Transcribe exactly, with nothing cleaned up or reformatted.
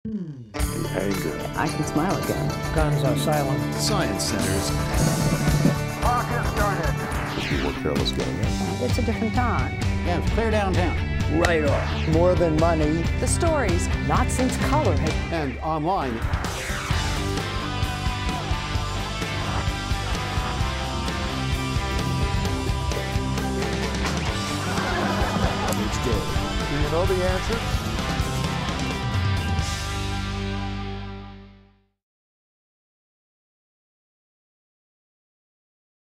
Behavior. I can smile again. Guns are silent. Science centers. Clock has started. People were careless getting in. It's a different time. Yeah, it's clear downtown. Right off. More than money. The stories, not since color has... And online. Each day. Do you know the answer?